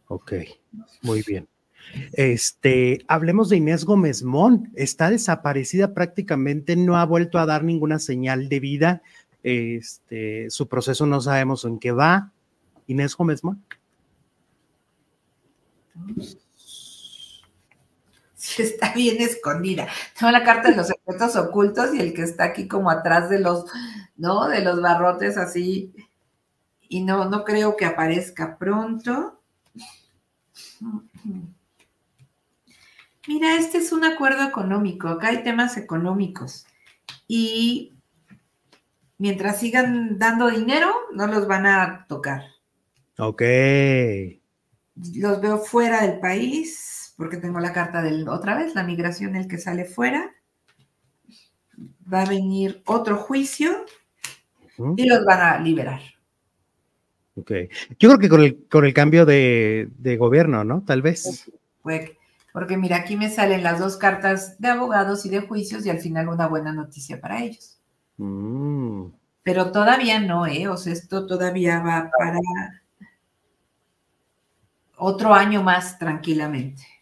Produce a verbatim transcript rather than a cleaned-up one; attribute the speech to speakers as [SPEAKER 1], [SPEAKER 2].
[SPEAKER 1] Ok, muy bien. Este, hablemos de Inés Gómez Mont. Está desaparecida prácticamente, no ha vuelto a dar ninguna señal de vida. Este, su proceso no sabemos en qué va. Inés Gómez Mont.
[SPEAKER 2] Sí, está bien escondida. Tengo la carta de los secretos ocultos y el que está aquí como atrás de los, ¿no? De los barrotes así. Y no, no creo que aparezca pronto. Mira, este es un acuerdo económico. Acá hay temas económicos. Y mientras sigan dando dinero, no los van a tocar.
[SPEAKER 1] Ok.
[SPEAKER 2] Los veo fuera del país, porque tengo la carta del, otra vez, la migración, el que sale fuera. Va a venir otro juicio
[SPEAKER 1] Uh-huh.
[SPEAKER 2] y los van a liberar.
[SPEAKER 1] Ok. Yo creo que con el, con el cambio de, de gobierno, ¿no? Tal vez.
[SPEAKER 2] Porque, porque mira, aquí me salen las dos cartas de abogados y de juicios y al final una buena noticia para ellos.
[SPEAKER 1] Mm.
[SPEAKER 2] Pero todavía no, ¿eh? O sea, esto todavía va para otro año más tranquilamente.